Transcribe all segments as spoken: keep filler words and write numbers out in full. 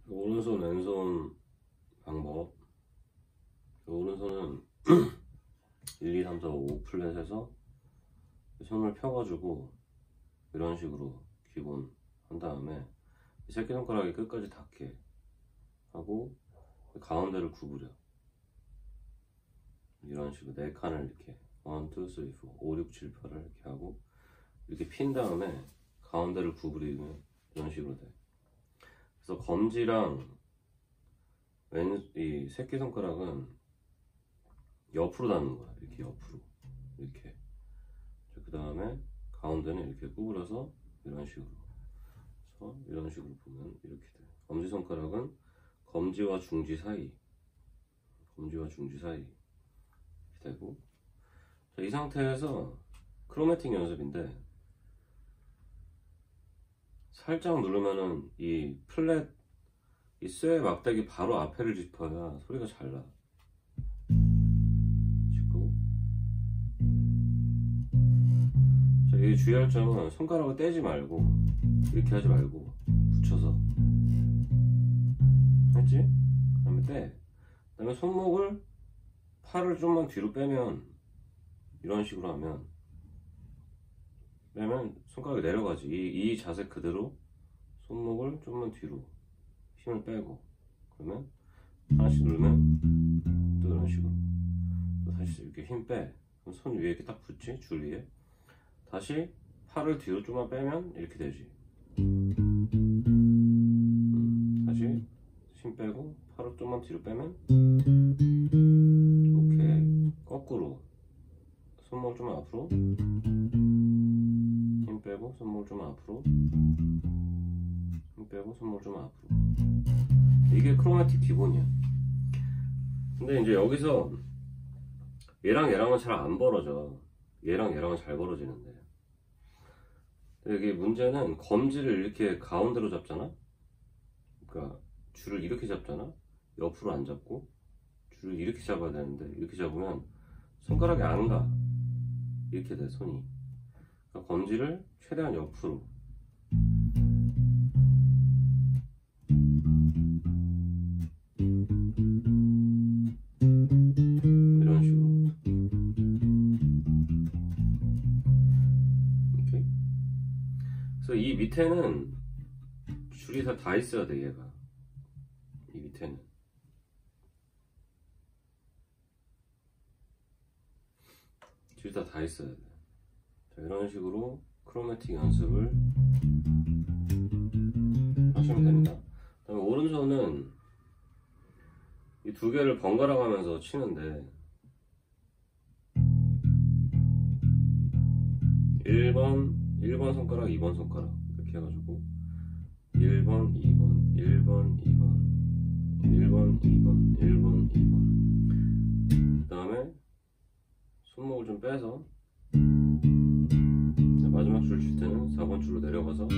오른손 왼손 방법. 오른손은 일, 이, 삼, 사, 오 플랫에서 손을 펴가지고 이런 식으로 기본 한 다음에 새끼손가락이 끝까지 닿게 하고 가운데를 구부려. 이런 식으로 네 칸을 이렇게 일, 이, 삼, 사, 오, 육, 칠, 팔을 이렇게 하고 이렇게 핀 다음에 가운데를 구부리면 이런 식으로 돼. 그래서 검지랑 왼, 이 새끼손가락은 옆으로 닿는 거야. 이렇게 옆으로. 이렇게. 그 다음에 가운데는 이렇게 구부려서 이런 식으로. 그래서 이런 식으로 보면 이렇게 돼. 검지손가락은 검지와 중지 사이. 검지와 중지 사이. 이렇게 되고. 자, 이 상태에서 크로매틱 연습인데, 살짝 누르면은 이 플랫, 이 쇠 막대기 바로 앞에를 짚어야 소리가 잘 나. 짚고. 자, 이 주의할 점은 손가락을 떼지 말고, 이렇게 하지 말고, 붙여서. 했지? 그 다음에 떼. 그 다음에 손목을, 팔을 좀만 뒤로 빼면, 이런 식으로 하면, 빼면 손가락이 내려가지. 이, 이 자세 그대로 손목을 좀만 뒤로 힘을 빼고, 그러면 하나씩 누르면 또 이런 식으로 또 다시 이렇게 힘 빼. 그럼 손 위에 이렇게 딱 붙지? 줄 위에. 다시 팔을 뒤로 좀만 빼면 이렇게 되지. 음, 다시 힘 빼고 팔을 좀만 뒤로 빼면 오케이. 거꾸로 손목을 좀 앞으로, 힘 빼고 손목을 좀 앞으로, 힘 빼고 손목을 좀 앞으로. 이게 크로매틱 기본이야. 근데 이제 여기서 얘랑 얘랑은 잘 안 벌어져. 얘랑 얘랑은 잘 벌어지는데, 여기 문제는 검지를 이렇게 가운데로 잡잖아. 그러니까 줄을 이렇게 잡잖아. 옆으로 안 잡고 줄을 이렇게 잡아야 되는데, 이렇게 잡으면 손가락이 안 가. 이렇게 돼, 손이. 그러니까 검지를 최대한 옆으로. 이런 식으로. 오케이? 그래서 이 밑에는 줄이 다, 다 있어야 돼, 얘가. 이 밑에는. 줄이 다, 다 있어야 돼. 자, 이런 식으로 크로매틱 연습을 하시면 됩니다. 그 다음에 오른손은 이 두 개를 번갈아 가면서 치는데, 일 번, 일 번 손가락, 이 번 손가락 이렇게 해가지고 일 번, 이 번, 일 번, 이 번, 일 번, 이 번, 일 번, 이 번. 그 다음에 손목을 좀 빼서 마지막 줄 칠 때는 사 번 줄로 내려가서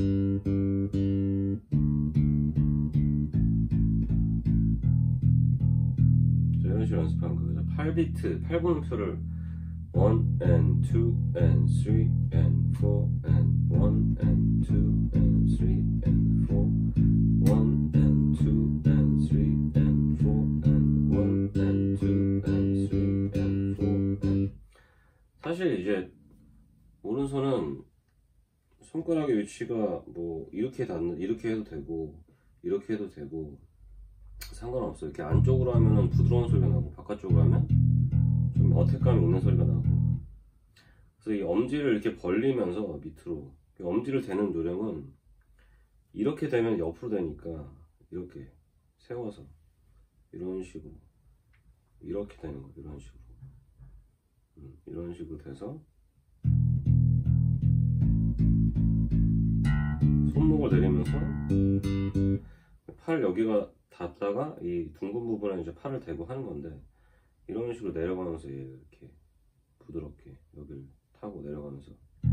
이런 식으로 연습하는 거예요. 팔 비트, 팔 분음표를 원 and two and three and four and one and two and three and four, one and two and three and four and one and two and three and four and. 사실 이제 오른손은 손가락의 위치가 뭐 이렇게 닿는, 이렇게 해도 되고 이렇게 해도 되고 상관없어요. 이렇게 안쪽으로 하면은 부드러운 소리가 나고, 바깥쪽으로 하면 좀 어택감이 있는 소리가 나고. 그래서 이 엄지를 이렇게 벌리면서 밑으로, 엄지를 대는 요령은 이렇게 되면 옆으로 되니까 이렇게 세워서 이런 식으로 이렇게 되는 거예요. 이런 식으로. 음, 이런 식으로 돼서 손목을 내리면서 팔 여기가 닿다가 이 둥근 부분에 이제 팔을 대고 하는 건데, 이런 식으로 내려가면서 얘 이렇게 부드럽게 여기를 타고 내려가면서.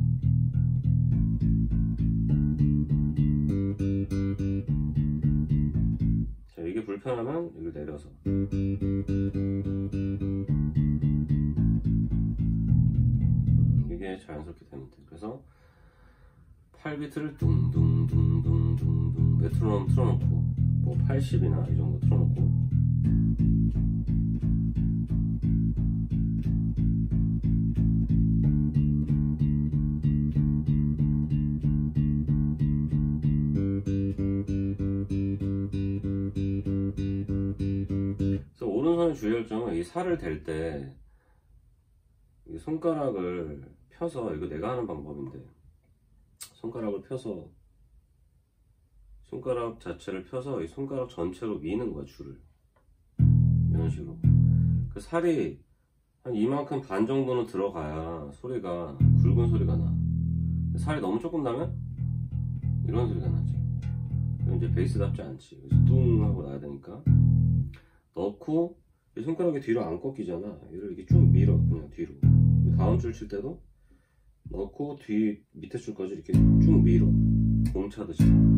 자, 이게 불편하면 여기 내려서. 이게 자연스럽게 되면 돼. 그래서 팔 비트를 둥둥둥둥둥둥 메트로놈 틀어놓고 뭐 팔십이나 이 정도 틀어놓고, 그래서 오른손의 주의할 점은 이 살을 댈 때 이 손가락을 펴서, 이거 내가 하는 방법인데, 손가락을 펴서, 손가락 자체를 펴서 이 손가락 전체로 미는 거야, 줄을. 이런 식으로. 그 살이 한 이만큼 반 정도는 들어가야 소리가, 굵은 소리가 나. 살이 너무 조금 나면 이런 소리가 나지. 그럼 이제 베이스답지 않지. 그래서 뚱 하고 나야 되니까. 넣고, 이 손가락이 뒤로 안 꺾이잖아. 얘를 이렇게 쭉 밀어, 그냥 뒤로. 다음 줄 칠 때도 넣고 뒤 밑에 줄까지 이렇게 쭉 밀어, 공 차듯이.